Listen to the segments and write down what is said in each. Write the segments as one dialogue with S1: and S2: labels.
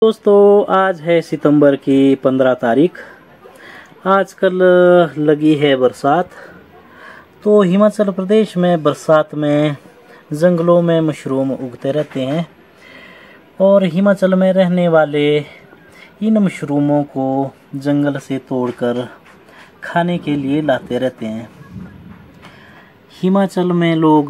S1: दोस्तों आज है सितंबर की 15 तारीख। आजकल लगी है बरसात। तो हिमाचल प्रदेश में बरसात में जंगलों में मशरूम उगते रहते हैं और हिमाचल में रहने वाले इन मशरूमों को जंगल से तोड़कर खाने के लिए लाते रहते हैं। हिमाचल में लोग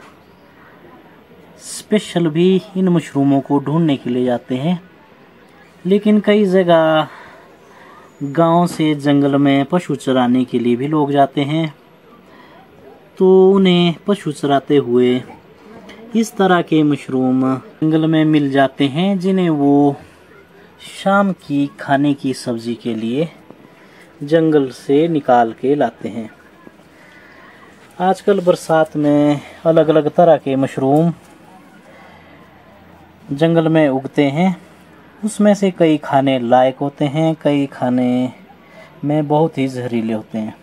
S1: स्पेशल भी इन मशरूमों को ढूंढने के लिए जाते हैं, लेकिन कई जगह गांव से जंगल में पशु चराने के लिए भी लोग जाते हैं। तो उन्हें पशु चराते हुए इस तरह के मशरूम जंगल में मिल जाते हैं, जिन्हें वो शाम की खाने की सब्जी के लिए जंगल से निकाल के लाते हैं। आजकल बरसात में अलग अलग तरह के मशरूम जंगल में उगते हैं। उसमें से कई खाने लायक होते हैं, कई खाने में बहुत ही जहरीले होते हैं।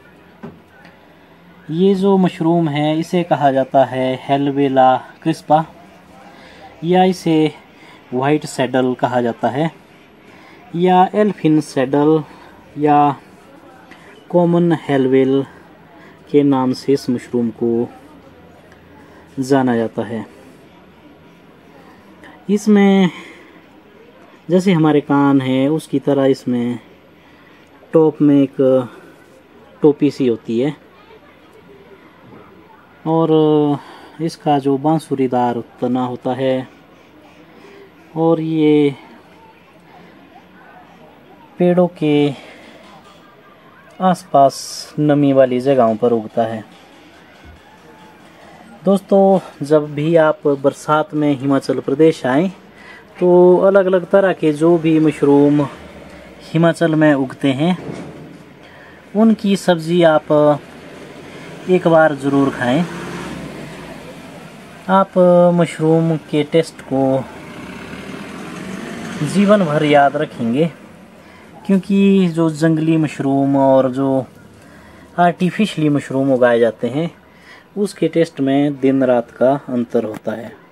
S1: ये जो मशरूम है इसे कहा जाता है हेलबेला क्रिस्पा, या इसे वाइट सैडल कहा जाता है, या एल्फिन सैडल, या कॉमन हेलबेल के नाम से इस मशरूम को जाना जाता है। इसमें जैसे हमारे कान है उसकी तरह इसमें टॉप में एक टोपी सी होती है, और इसका जो बांसुरीदार तना होता है, और ये पेड़ों के आसपास नमी वाली जगहों पर उगता है। दोस्तों जब भी आप बरसात में हिमाचल प्रदेश आएं तो अलग अलग तरह के जो भी मशरूम हिमाचल में उगते हैं उनकी सब्ज़ी आप एक बार ज़रूर खाएं। आप मशरूम के टेस्ट को जीवन भर याद रखेंगे, क्योंकि जो जंगली मशरूम और जो आर्टिफिशियली मशरूम उगाए जाते हैं उसके टेस्ट में दिन रात का अंतर होता है।